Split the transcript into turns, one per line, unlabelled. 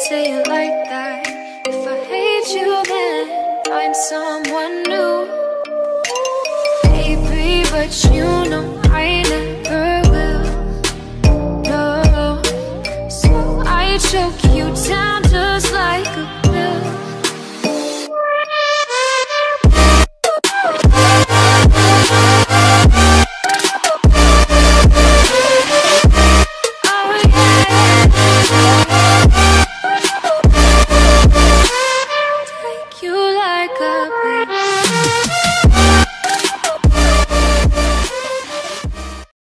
say it like that. If I hate you, then find someone new. Baby, but you know